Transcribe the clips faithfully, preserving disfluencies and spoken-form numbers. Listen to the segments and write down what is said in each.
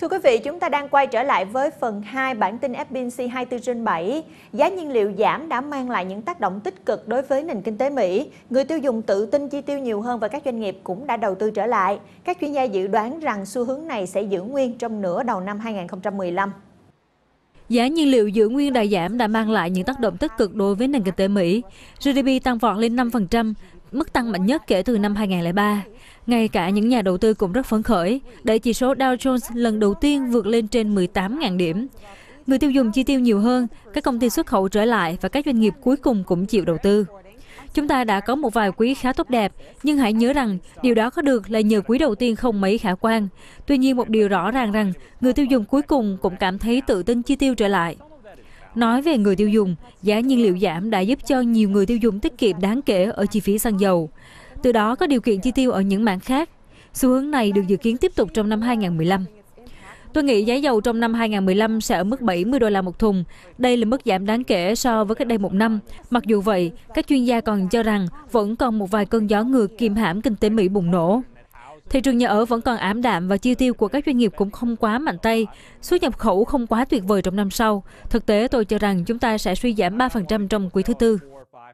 Thưa quý vị, chúng ta đang quay trở lại với phần hai bản tin ép pê en xê hai mươi tư trên bảy. Giá nhiên liệu giảm đã mang lại những tác động tích cực đối với nền kinh tế Mỹ. Người tiêu dùng tự tin chi tiêu nhiều hơn và các doanh nghiệp cũng đã đầu tư trở lại. Các chuyên gia dự đoán rằng xu hướng này sẽ giữ nguyên trong nửa đầu năm hai nghìn không trăm mười lăm. Giá nhiên liệu giữ nguyên đà giảm đã mang lại những tác động tích cực đối với nền kinh tế Mỹ. giê đê pê tăng vọt lên năm phần trăm, mức tăng mạnh nhất kể từ năm hai nghìn không trăm lẻ ba. Ngay cả những nhà đầu tư cũng rất phấn khởi, để chỉ số Dow Jones lần đầu tiên vượt lên trên mười tám nghìn điểm. Người tiêu dùng chi tiêu nhiều hơn, các công ty xuất khẩu trở lại và các doanh nghiệp cuối cùng cũng chịu đầu tư. Chúng ta đã có một vài quý khá tốt đẹp, nhưng hãy nhớ rằng điều đó có được là nhờ quý đầu tiên không mấy khả quan. Tuy nhiên một điều rõ ràng rằng người tiêu dùng cuối cùng cũng cảm thấy tự tin chi tiêu trở lại. Nói về người tiêu dùng, giá nhiên liệu giảm đã giúp cho nhiều người tiêu dùng tiết kiệm đáng kể ở chi phí xăng dầu. Từ đó có điều kiện chi tiêu ở những mảng khác. Xu hướng này được dự kiến tiếp tục trong năm hai nghìn không trăm mười lăm. Tôi nghĩ giá dầu trong năm hai nghìn không trăm mười lăm sẽ ở mức bảy mươi đô la một thùng. Đây là mức giảm đáng kể so với cách đây một năm. Mặc dù vậy, các chuyên gia còn cho rằng vẫn còn một vài cơn gió ngược kìm hãm kinh tế Mỹ bùng nổ. Thị trường nhà ở vẫn còn ảm đạm và chi tiêu của các doanh nghiệp cũng không quá mạnh tay. Xuất nhập khẩu không quá tuyệt vời trong năm sau. Thực tế tôi cho rằng chúng ta sẽ suy giảm ba phần trăm trong quý thứ tư.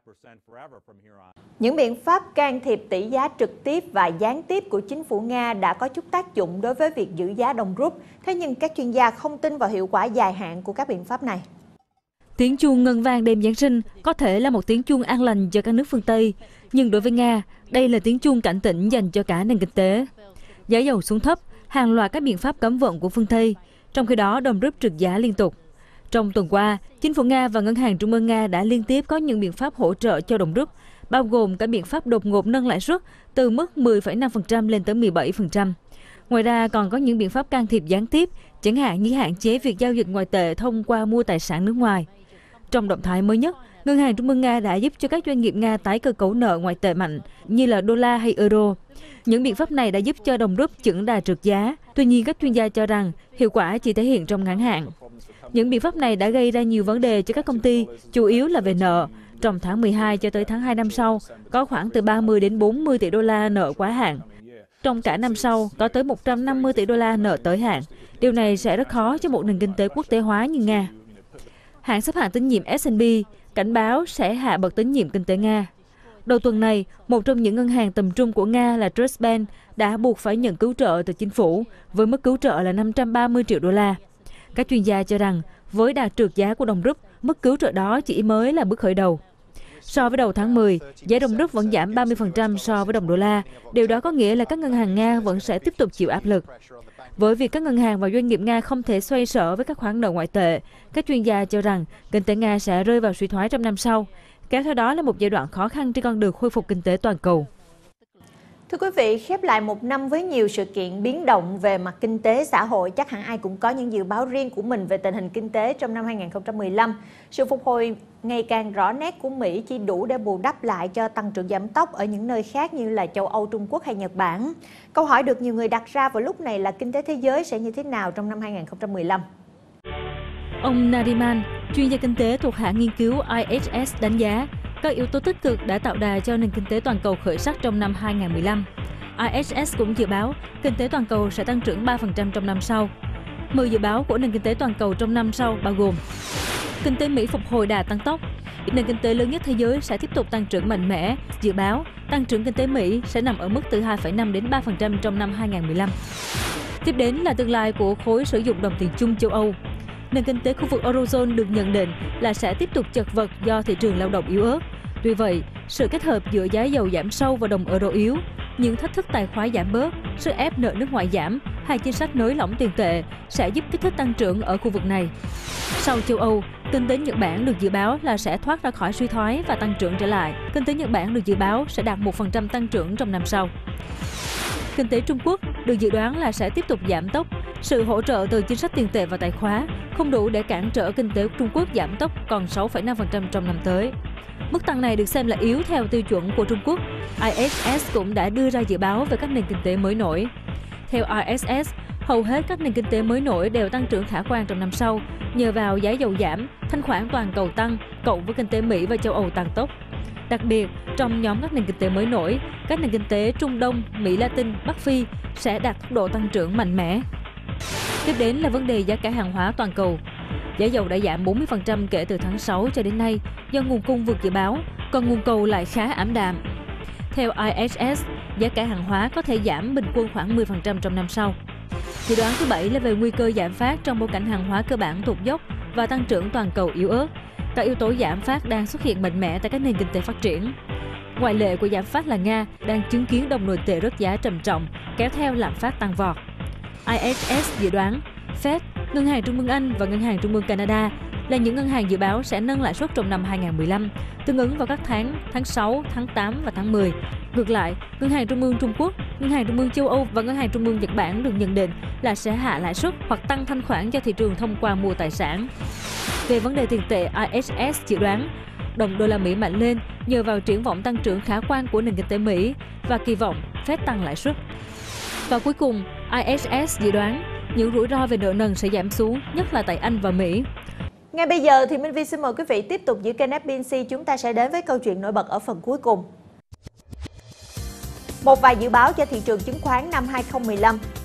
Những biện pháp can thiệp tỷ giá trực tiếp và gián tiếp của chính phủ Nga đã có chút tác dụng đối với việc giữ giá đồng rúp. Thế nhưng các chuyên gia không tin vào hiệu quả dài hạn của các biện pháp này. Tiếng chuông ngân vang đêm Giáng sinh có thể là một tiếng chuông an lành cho các nước phương Tây. Nhưng đối với Nga, đây là tiếng chuông cảnh tỉnh dành cho cả nền kinh tế. Giá dầu xuống thấp, hàng loạt các biện pháp cấm vận của phương Tây. Trong khi đó, đồng rúp trượt giá liên tục. Trong tuần qua, chính phủ Nga và Ngân hàng Trung ương Nga đã liên tiếp có những biện pháp hỗ trợ cho đồng rúp, bao gồm cả biện pháp đột ngột nâng lãi suất từ mức mười phẩy năm phần trăm lên tới mười bảy phần trăm. Ngoài ra còn có những biện pháp can thiệp gián tiếp, chẳng hạn như hạn chế việc giao dịch ngoại tệ thông qua mua tài sản nước ngoài. Trong động thái mới nhất, Ngân hàng Trung ương Nga đã giúp cho các doanh nghiệp Nga tái cơ cấu nợ ngoại tệ mạnh như là đô la hay euro. Những biện pháp này đã giúp cho đồng rúp chững đà trượt giá. Tuy nhiên, các chuyên gia cho rằng hiệu quả chỉ thể hiện trong ngắn hạn. Những biện pháp này đã gây ra nhiều vấn đề cho các công ty, chủ yếu là về nợ. Trong tháng mười hai cho tới tháng hai năm sau, có khoảng từ ba mươi đến bốn mươi tỷ đô la nợ quá hạn. Trong cả năm sau, có tới một trăm năm mươi tỷ đô la nợ tới hạn. Điều này sẽ rất khó cho một nền kinh tế quốc tế hóa như Nga. Hãng xếp hạng tín nhiệm ét and pê cảnh báo sẽ hạ bậc tín nhiệm kinh tế Nga. Đầu tuần này, một trong những ngân hàng tầm trung của Nga là Trustbank đã buộc phải nhận cứu trợ từ chính phủ, với mức cứu trợ là năm trăm ba mươi triệu đô la. Các chuyên gia cho rằng, với đà trượt giá của đồng rúp, mức cứu trợ đó chỉ mới là bước khởi đầu. So với đầu tháng mười, giá đồng rúp vẫn giảm ba mươi phần trăm so với đồng đô la. Điều đó có nghĩa là các ngân hàng Nga vẫn sẽ tiếp tục chịu áp lực. Với việc các ngân hàng và doanh nghiệp Nga không thể xoay sở với các khoản nợ ngoại tệ, các chuyên gia cho rằng kinh tế Nga sẽ rơi vào suy thoái trong năm sau. Kéo theo đó là một giai đoạn khó khăn trên con đường khôi phục kinh tế toàn cầu. Thưa quý vị, khép lại một năm với nhiều sự kiện biến động về mặt kinh tế xã hội, chắc hẳn ai cũng có những dự báo riêng của mình về tình hình kinh tế trong năm hai nghìn không trăm mười lăm. Sự phục hồi ngày càng rõ nét của Mỹ chỉ đủ để bù đắp lại cho tăng trưởng giảm tốc ở những nơi khác như là châu Âu, Trung Quốc hay Nhật Bản. Câu hỏi được nhiều người đặt ra vào lúc này là kinh tế thế giới sẽ như thế nào trong năm hai nghìn không trăm mười lăm? Ông Nariman, chuyên gia kinh tế thuộc hãng nghiên cứu i hát ét đánh giá, các yếu tố tích cực đã tạo đà cho nền kinh tế toàn cầu khởi sắc trong năm hai nghìn không trăm mười lăm. i hát ét cũng dự báo kinh tế toàn cầu sẽ tăng trưởng ba phần trăm trong năm sau. mười dự báo của nền kinh tế toàn cầu trong năm sau bao gồm: kinh tế Mỹ phục hồi đà tăng tốc, nền kinh tế lớn nhất thế giới sẽ tiếp tục tăng trưởng mạnh mẽ. Dự báo tăng trưởng kinh tế Mỹ sẽ nằm ở mức từ hai phẩy năm đến ba phần trăm trong năm hai nghìn không trăm mười lăm. Tiếp đến là tương lai của khối sử dụng đồng tiền chung châu Âu. Nền kinh tế khu vực Eurozone được nhận định là sẽ tiếp tục chật vật do thị trường lao động yếu ớt. Tuy vậy, sự kết hợp giữa giá dầu giảm sâu và đồng euro yếu, những thách thức tài khóa giảm bớt, sức ép nợ nước ngoài giảm hay chính sách nới lỏng tiền tệ sẽ giúp kích thích tăng trưởng ở khu vực này. Sau châu Âu, kinh tế Nhật Bản được dự báo là sẽ thoát ra khỏi suy thoái và tăng trưởng trở lại. Kinh tế Nhật Bản được dự báo sẽ đạt một phần trăm tăng trưởng trong năm sau. Kinh tế Trung Quốc được dự đoán là sẽ tiếp tục giảm tốc. Sự hỗ trợ từ chính sách tiền tệ và tài khóa không đủ để cản trở kinh tế Trung Quốc giảm tốc còn sáu phẩy năm phần trăm trong năm tới. Mức tăng này được xem là yếu theo tiêu chuẩn của Trung Quốc. i hát ét cũng đã đưa ra dự báo về các nền kinh tế mới nổi. Theo i hát ét, hầu hết các nền kinh tế mới nổi đều tăng trưởng khả quan trong năm sau, nhờ vào giá dầu giảm, thanh khoản toàn cầu tăng, cộng với kinh tế Mỹ và châu Âu tăng tốc. Đặc biệt, trong nhóm các nền kinh tế mới nổi, các nền kinh tế Trung Đông, Mỹ Latin, Bắc Phi sẽ đạt tốc độ tăng trưởng mạnh mẽ. Tiếp đến là vấn đề giá cả hàng hóa toàn cầu. Giá dầu đã giảm bốn mươi phần trăm kể từ tháng sáu cho đến nay do nguồn cung vượt dự báo, còn nguồn cầu lại khá ảm đạm. Theo i ét ét, giá cả hàng hóa có thể giảm bình quân khoảng mười phần trăm trong năm sau. Dự đoán thứ bảy là về nguy cơ giảm phát trong bối cảnh hàng hóa cơ bản tụt dốc và tăng trưởng toàn cầu yếu ớt. Các yếu tố giảm phát đang xuất hiện mạnh mẽ tại các nền kinh tế phát triển. Ngoại lệ của giảm phát là Nga đang chứng kiến đồng nội tệ rớt giá trầm trọng, kéo theo lạm phát tăng vọt. i ét ét dự đoán Fed, Ngân hàng Trung ương Anh và Ngân hàng Trung ương Canada là những ngân hàng dự báo sẽ nâng lãi suất trong năm hai không một lăm, tương ứng vào các tháng tháng sáu, tháng tám và tháng mười. Ngược lại, Ngân hàng Trung ương Trung Quốc, Ngân hàng Trung ương châu Âu và Ngân hàng Trung ương Nhật Bản được nhận định là sẽ hạ lãi suất hoặc tăng thanh khoản cho thị trường thông qua mua tài sản. Về vấn đề tiền tệ, i ét ét dự đoán đồng đô la Mỹ mạnh lên nhờ vào triển vọng tăng trưởng khả quan của nền kinh tế Mỹ và kỳ vọng Fed tăng lãi suất. Và cuối cùng, i ét ét dự đoán những rủi ro về nợ nần sẽ giảm xuống, nhất là tại Anh và Mỹ. Ngay bây giờ thì Minh Vi xin mời quý vị tiếp tục giữ kênh ép bê en xê, chúng ta sẽ đến với câu chuyện nổi bật ở phần cuối cùng. Một vài dự báo cho thị trường chứng khoán năm hai không một lăm.